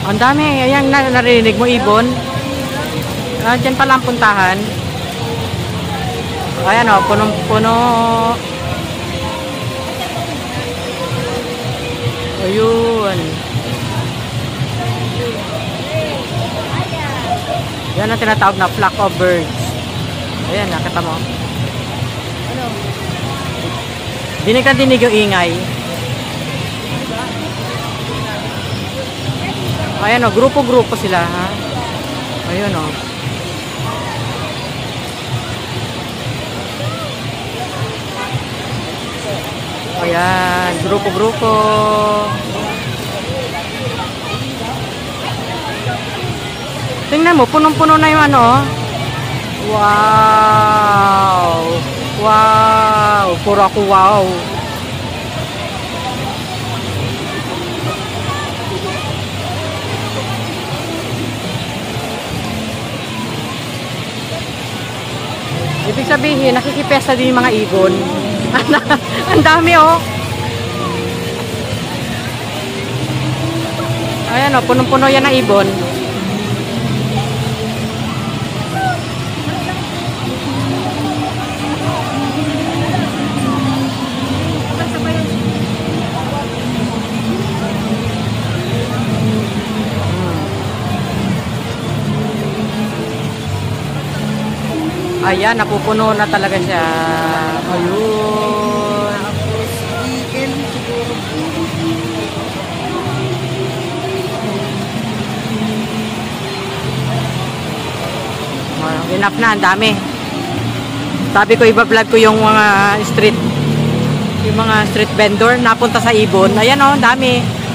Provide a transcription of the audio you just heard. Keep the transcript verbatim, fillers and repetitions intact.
Ang dami. Ayan, na narinig mo, ibon. Ah, dyan pala ang puntahan. Ayan o, punong-puno. Ayun. Yan ang tinatawag na flock of birds. Ayan, nakita mo. Dinig na dinig yung ingay. Ayan o, grupo-grupo sila, ha? Ayun o. Ayan, grupo-grupo. Tingnan mo, punong-puno na yung ano. Wow! Wow! Puro ako wow! Ibig sabihin, nakikipesta din yung mga ibon. Ang dami oh! Ayan oh, punong-puno yan ng ibon. Ayan, napupuno na talaga siya. Ayun. Enough na, ang dami. Sabi ko, iba-vlog ko yung mga street, yung mga street vendor napunta sa ibon. Ayan o, ang dami.